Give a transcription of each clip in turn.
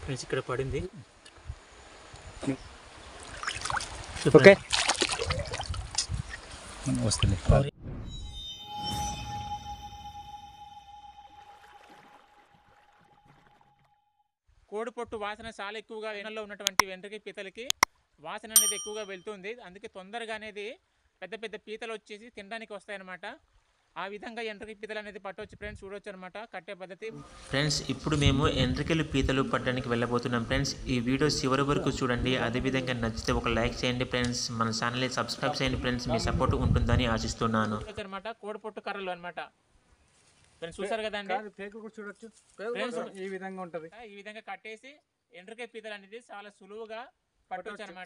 Friends ఇక్కడ పడింది. Okay వస్తుంది. కోడిపొట్టు వాసన చాలా ఎక్కువగా వెనల్లో ఉన్నటువంటి వెంట్రుక పీతలకి వాసన అనేది ఎక్కువగా వెళ్తుంది. అందుకే తొందరగా అనేది పెద్ద పెద్ద పీతలు వచ్చేసి తినడానికి వస్తాయన్నమాట. ఆ విధంగా ఎంట్రుక పీతలు అనేది పట్టవచ్చు ఫ్రెండ్స్, చూడొచ్చు అనమాట కట్టే పద్ధతి. ఫ్రెండ్స్ ఇప్పుడు మేము ఎంట్రుకలు పీతలు పట్టడానికి వెళ్ళబోతున్నాం ఫ్రెండ్స్. ఈ వీడియో చివరి వరకు చూడండి. అదేవిధంగా నచ్చితే ఒక లైక్ చేయండి ఫ్రెండ్స్, మన ఛానల్ని సబ్స్క్రైబ్ చేయండి ఫ్రెండ్స్. మీ సపోర్ట్ ఉంటుందని ఆశిస్తున్నాను. అనమాట కోడిపొట్టు కర్రలు అనమాట ఫ్రెండ్స్, చూసారు కదండి. చూడొచ్చు ఈ విధంగా ఉంటది. ఈ విధంగా కట్టేసి ఎండ్రకాయ పీతలు అనేది చాలా సులువుగా పట్టవచ్చు అనమాట.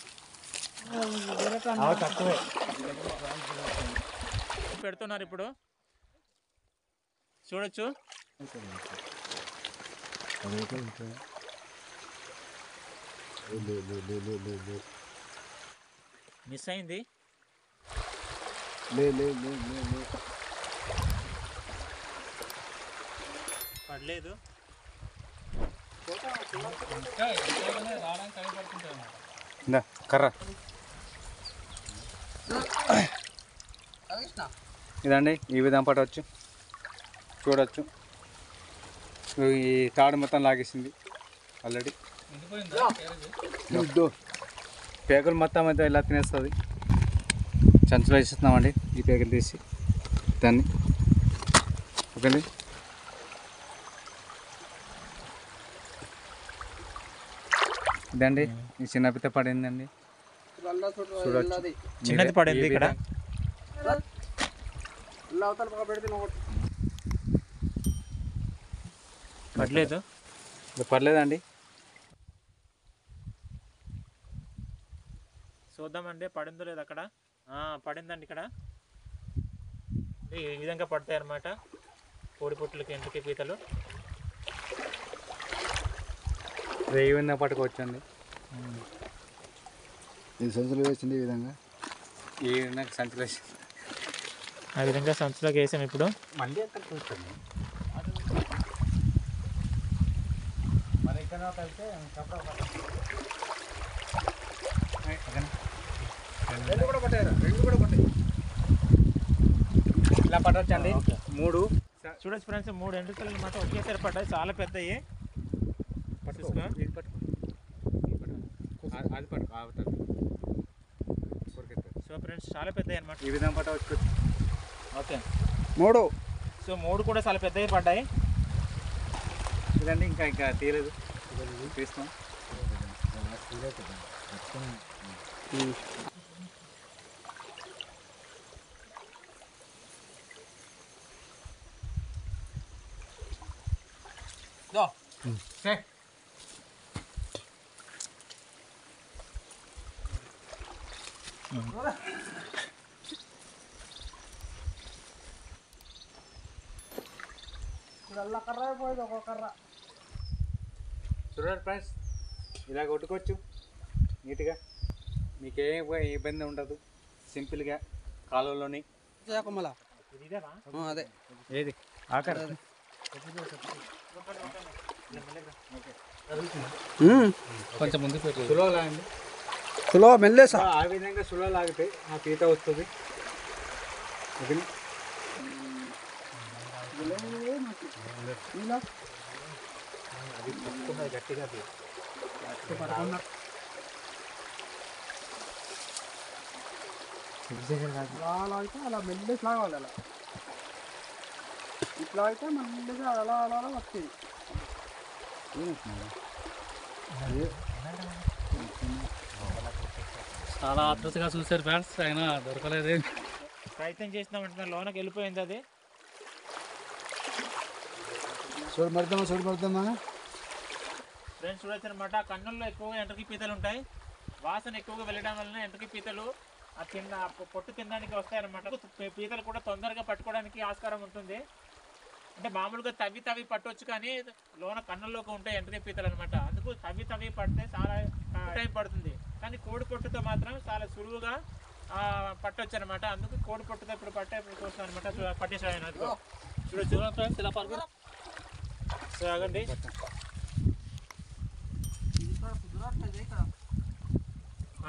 పెడుతున్నారు ఇప్పుడు చూడొచ్చు. మిస్ అయింది. పడలేదు. కర్ర ఇదండి, ఈ విధంగా పట్టవచ్చు. చూడొచ్చు ఈ తాడు మొత్తం లాగేసింది ఆల్రెడీ. పేకలు మొత్తం అయితే ఇలా తినేస్తుంది. చంచులో వేస్తున్నామండి ఈ పేకలు తీసి దాన్ని. ఓకే ఇదండి, ఈ చిన్న పిత పడిందండి. చూడొచ్చు చిన్నది పడింది ఇక్కడ. పడలేదు. పర్లేదండి, చూద్దామండి పడిందో లేదు. అక్కడ పడిందండి. ఇక్కడ ఈ విధంగా పడతాయి అన్నమాట కోడిపుట్లకి ఎండ్రకాయ పీతలు. ఏ విధంగా పట్టుకోవచ్చండి. ఇది సంచులు వేసింది ఈ విధంగా. ఈ విధంగా సంచులు వేసి ఆ విధంగా సంచులోకి వేసాం. ఇప్పుడు మళ్ళీ ఎక్కడ చూస్తాను మరి ఇక్కడ కలిస్తే రెండు కూడా పట్టాయి. ఇలా పట్టవచ్చండి. 3 చూడొచ్చు ఫ్రెండ్స్, 3 ఎండ్రకాయలు మాత్రం ఒకేసారి పడ్డాయి. చాలా పెద్దవి. సో ఫ్రెండ్స్ చాలా పెద్దవి అనమాట. ఈ విధంగా పట్టవచ్చు. ఓకే 3. సో 3 కూడా చాలా పెద్దవి పడ్డాయి. ఇదండి, ఇంకా తీయలేదు. తీస్తాం. చూడండి ఫ్రెండ్స్, ఇలా కొట్టుకోవచ్చు నీట్గా. మీకు ఏ ఇబ్బంది ఉండదు. సింపుల్గా కాలువలోని అదే ఏది ఆకర కొంచెం ముందు సులువ లాగండి. సులువ మెల్లేసా. ఆ విధంగా సులువ లాగితే ఆ పీత వస్తుంది. ఓకే గట్టిగా అలా అయితే అలా మెల్లేసి లాగాలి. అలా ఇట్లా అయితే మెల్లిగా అలా అలా అలా వస్తాయి. చాలా ఆతృతగా చూసారు ఫ్రెండ్స్, అయినా దొరకలేదు. ప్రయత్నం చేసినామంటే లోనకి వెళ్ళిపోయింది అది. చూడు పడతామా ఫ్రెండ్స్ చూడొచ్చు అనమాట. కన్నుల్లో ఎక్కువగా ఎండ్రకాయ పీతలు ఉంటాయి. వాసన ఎక్కువగా వెళ్ళడం వలన ఎండ్రకాయ పీతలు ఆ పొట్టు తినడానికి వస్తాయన్నమాట. పీతలు కూడా తొందరగా పట్టుకోవడానికి ఆస్కారం ఉంటుంది. అంటే మామూలుగా తవ్వి పట్టవచ్చు, కానీ లోన కన్నుల్లోకి ఉంటాయి ఎండ్రకాయ పీతలు అనమాట. అందుకు తవ్వి పడితే చాలా టైం పడుతుంది. కానీ కోడి పొట్టుతో మాత్రం చాలా సులువుగా పట్టవచ్చు అనమాట. అందుకు కోడి పొట్టుతో ఇప్పుడు చూస్తాం అనమాట. పట్టేసాను చూడొచ్చు. ఇలా పడుకో. సో ఆగండి.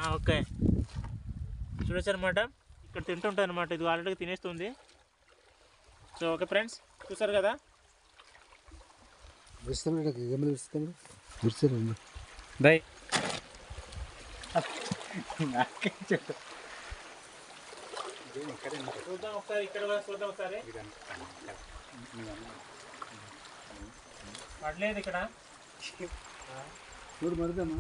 ఓకే చూడొచ్చు అనమాట. ఇక్కడ తింటుంటుంది అనమాట. ఇది ఆల్రెడీ తినేస్తుంది. సో ఓకే ఫ్రెండ్స్, చూసారు కదా. దై చూద్దాం ఒకసారి, ఇక్కడ కూడా చూద్దాం ఒకసారి. పడలేదు ఇక్కడ. చూడు మరిదమ్మా.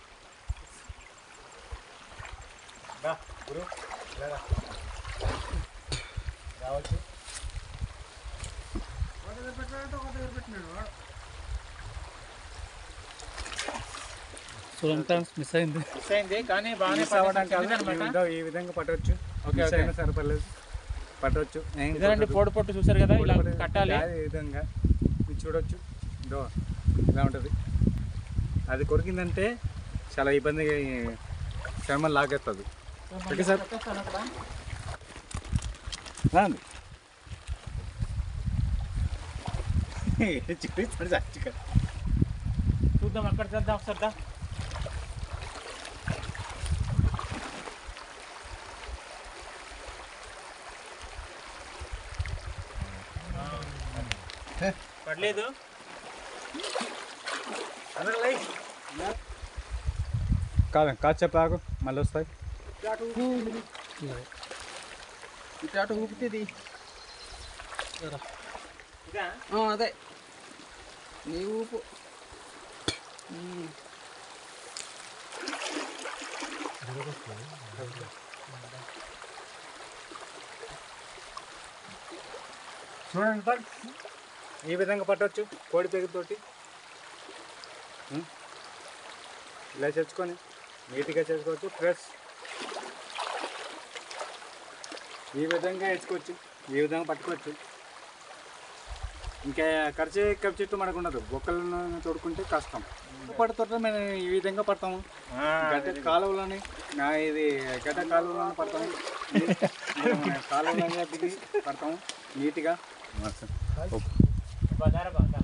రావచ్చు. చూడంతా మిస్ అయింది. మిస్ అయింది కానీ బాగానే అనమాట. ఈ విధంగా పట్టవచ్చు. ఓకే అయినా సరిపడలేదు, పట్టవచ్చు. ఇదేనండి పొడి పొట్టు చూసారు కదా, ఇలా కట్టాలి. ఈ విధంగా మీరు చూడొచ్చు. ఇదో ఇలా ఉంటుంది. అది కొరికిందంటే చాలా ఇబ్బందిగా చర్మం లాగేస్తుంది. ఓకే సార్, రాండి. చూపిస్తాడు సాక్షిగా. చూద్దాం అక్కడ చేద్దాం ఒకసారి దా. పడలేదు. కాదు చెప్పాకు, మళ్ళీ వస్తాయి. ఇటు ఊపుతుంది. ఇదా అదే నీ ఊపు. చూడండి సార్, ఈ విధంగా పట్టవచ్చు కోడి పెరుగుతోటి. ఇలా చేసుకొని నీట్గా చేసుకోవచ్చు. ప్లస్ ఈ విధంగా వేసుకోవచ్చు, ఈ విధంగా పట్టుకోవచ్చు. ఇంకా ఖర్చు చెట్టు మనకు ఉండదు. బొక్కలను తోడుకుంటే కష్టం. పడుతుంటే మేము ఈ విధంగా పడతాము. గడ్డ కాలువలని ఇది గడ్డ కాలువలను పడతాము. కాలువలని దిగి పడతాము నీట్గా. బజార్ బాగా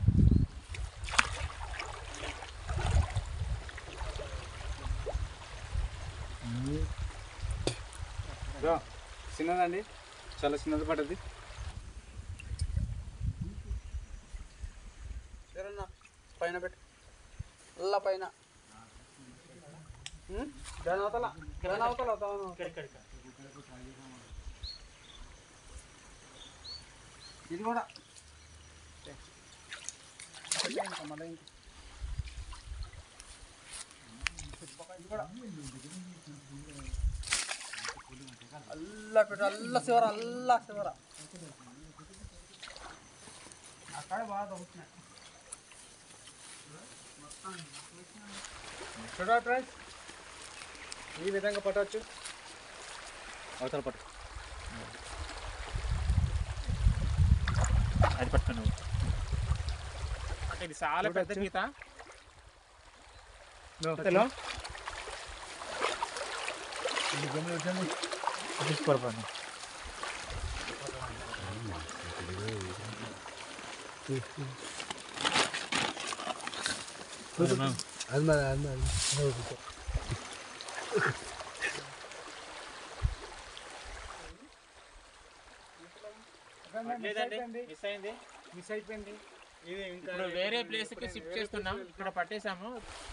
చిన్నదండి, చాలా చిన్నది పడ్డది. పైన పెట్టు, అల్లా పైన. దాని అవతల ఇది కూడా మళ్ళీ అల్లా పెట్టు, అల్లా శివర, అల్లా శివర. అక్కడ బాగా తగ్గుతున్నాయి. చూడండి ఫ్రెండ్స్, ఈ విధంగా పట్టవచ్చు. అవతల పట్టు, అది పట్టుకున్నావు. అంటే ఇది చాలా పెద్ద గీత. హలో తీసుకోరపండి. మిస్ అయిపోయింది. ఇది ఇంకా ఇప్పుడు వేరే ప్లేస్కి షిఫ్ట్ చేస్తున్నాం. ఇక్కడ పట్టేసాము.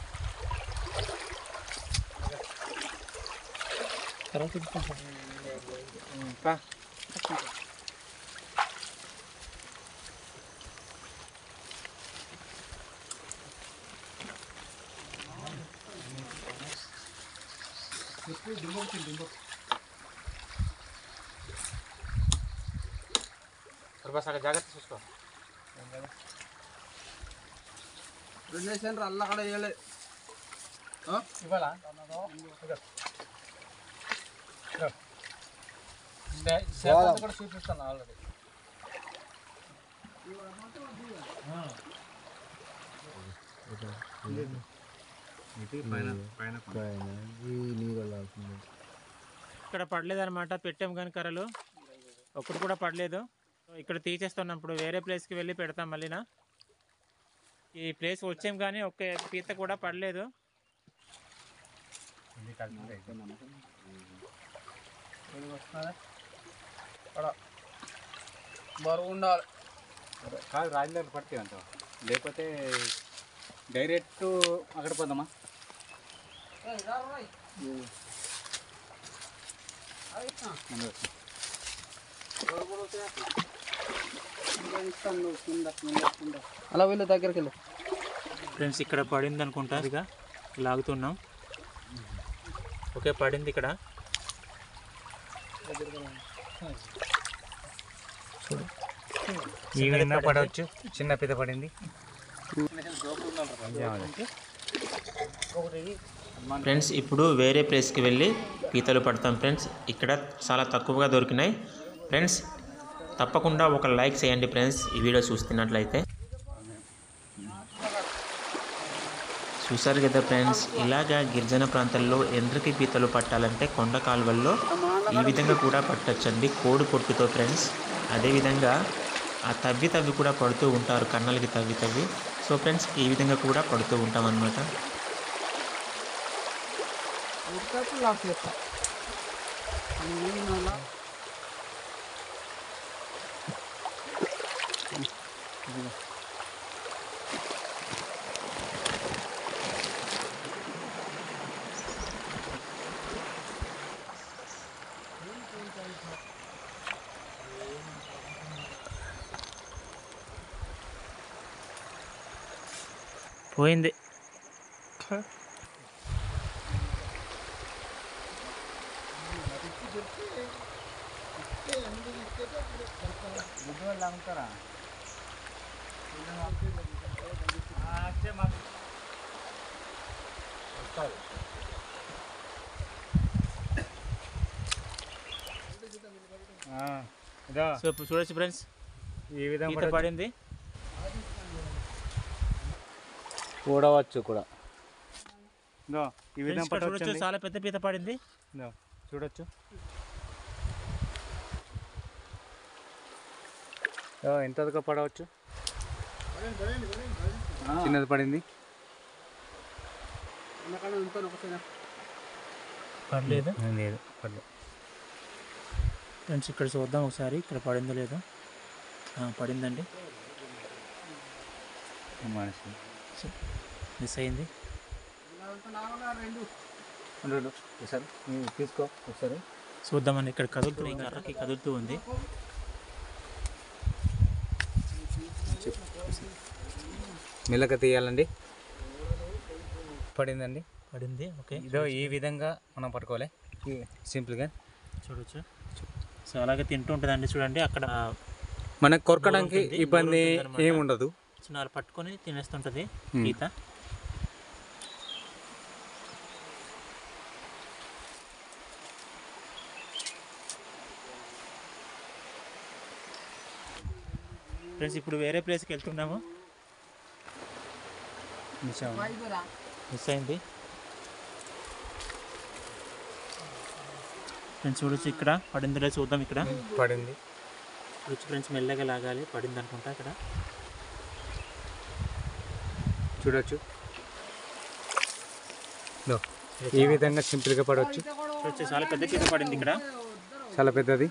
బస్ అక్కడ జాగ్రత్త చూసుకో. రెండేసాను అల్లా అక్కడ వేయలేదు. ఇవాళ కూడా చూపిస్తాను ఆల్రెడీ. ఇక్కడ పడలేదన్నమాట. పెట్టాం కానీ కర్రలు ఒక్కటి కూడా పడలేదు. ఇక్కడ తీసేస్తున్నాం. ఇప్పుడు వేరే ప్లేస్కి వెళ్ళి పెడతాం మళ్ళీనా. ఈ ప్లేస్ వచ్చాం కానీ ఒక్క పీత కూడా పడలేదు. ఇది కలిసి వస్తున్నది అక్కడ బరువు ఉండాలి. కాదు రాజధాని పడితే అంత లేకపోతే డైరెక్ట్ అక్కడ పోదామా? అలా వీళ్ళ దగ్గరికి వెళ్ళు. ఫ్రెండ్స్ ఇక్కడ పడింది అనుకుంటా, ఇక లాగుతున్నాం. ఓకే పడింది ఇక్కడ. ఈ విధంగా పడవచ్చు. చిన్న పీత పడింది. ఫ్రెండ్స్ ఇప్పుడు వేరే ప్లేస్కి వెళ్ళి పీతలు పడతాం ఫ్రెండ్స్. ఇక్కడ చాలా తక్కువగా దొరికినాయి ఫ్రెండ్స్. తప్పకుండా ఒక లైక్ చేయండి ఫ్రెండ్స్ ఈ వీడియో చూస్తున్నట్లయితే. చూసారు కదా ఫ్రెండ్స్, ఇలాగా గిరిజన ప్రాంతాల్లో ఎండ్రకి పీతలు పట్టాలంటే కొండ కాలువల్లో ఈ విధంగా కూడా పట్టచ్చండి, కోడి పొట్టుతో ఫ్రెండ్స్. అదేవిధంగా ఆ తవ్వి కూడా పడుతూ ఉంటారు, కన్నలకి తవ్వి. సో ఫ్రెండ్స్ ఈ విధంగా కూడా పడుతూ ఉంటాం అన్నమాట. పోయింది. సో ఇప్పుడు చూడొచ్చు ఫ్రెండ్స్, ఈ విధంగా పీత పడింది. చూడవచ్చు కూడా. ఈ విధంగా చూడొచ్చు, చాలా పెద్ద పీత పడింది. చూడొచ్చు. ఎంతగా పడవచ్చు. చిన్నది పడింది. పడలేదు లేదు పడలేదు ఫ్రెండ్స్. ఇక్కడ చూద్దాం ఒకసారి, ఇక్కడ పడిందో లేదో. పడిందండి, మిస్ అయింది. ఒకసారి తీసుకో ఒకసారి చూద్దామండి. ఇక్కడ కదులుతుంది, కర్రకి కదులుతూ ఉంది. మెల్లగా తీయాలండి. పడిందండి, పడింది. ఓకే, ఇదో ఈ విధంగా మనం పట్టుకోవాలి సింపుల్గా. చూడొచ్చు. సో అలాగే తింటూ ఉంటుందండి. చూడండి అక్కడ మనకు కొరకడానికి ఇబ్బంది ఏముండదు. చిన్న పట్టుకొని తినేస్తుంటుంది పీత. ఫ్రెండ్స్ ఇప్పుడు వేరే ప్లేస్కి వెళ్తున్నాము. మిస్ అయింది ఫ్రెండ్స్. చూడొచ్చు ఇక్కడ పడిందిలే, చూద్దాం. ఇక్కడ పడింది. చూడొచ్చు ఫ్రెండ్స్, మెల్లగా లాగాలి. పడింది అనుకుంటా ఇక్కడ. చూడొచ్చు, ఈ విధంగా సింపుల్గా పడవచ్చు. చూడొచ్చు, చాలా పెద్ద పీత పడింది ఇక్కడ, చాలా పెద్దది.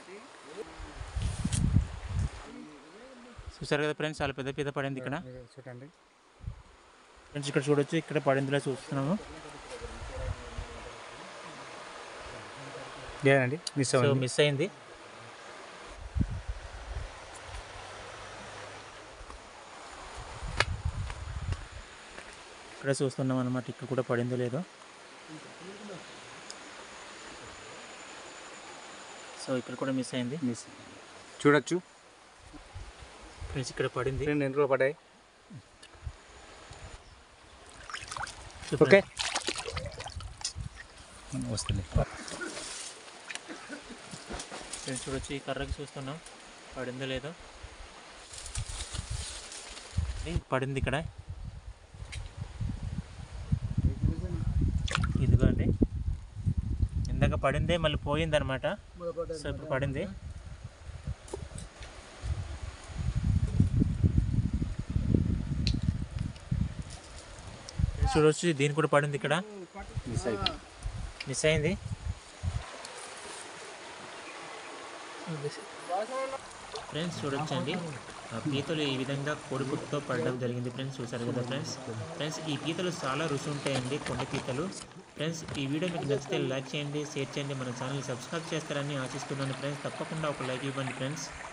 చూసారు కదా ఫ్రెండ్స్, చాలా పెద్ద పీత పడింది ఇక్కడ. చూడండి ఫ్రెండ్స్ ఇక్కడ చూడొచ్చు, ఇక్కడ పడిందిలా చూస్తున్నాము. లేదండి, మిస్ అయింది. ఇక్కడ చూస్తున్నాం అన్నమాట, ఇక్కడ కూడా పడిందో లేదో. సో ఇక్కడ కూడా మిస్ అయింది. చూడొచ్చు ఫ్రెండ్స్, ఇక్కడ పడింది. రెండు పడ్డాయి. ఓకే వస్తుంది. ఫ్రెండ్స్ చూడొచ్చు, ఈ కర్రకి చూస్తున్నాం పడిందో లేదో. పడింది ఇక్కడ. ఇదిగో అండి, ఇందాక పడిందే మళ్ళీ పోయింది అనమాట. సో ఇప్పుడు పడింది. చూడవచ్చు, దీని కూడా పడింది ఇక్కడ. మిస్ అయింది. ఫ్రెండ్స్ చూడొచ్చండి, ఆ పీతలు ఈ విధంగా కోడిపుట్టుతో పడడం జరిగింది ఫ్రెండ్స్. చూసారు కదా ఫ్రెండ్స్ ఈ పీతలు చాలా రుచి ఉంటాయండి, కొండ పీతలు. ఫ్రెండ్స్ ఈ వీడియో మీకు నచ్చితే లైక్ చేయండి, షేర్ చేయండి, మన ఛానల్ని సబ్స్క్రైబ్ చేస్తారని ఆశిస్తున్నాను ఫ్రెండ్స్. తప్పకుండా ఒక లైక్ ఇవ్వండి ఫ్రెండ్స్.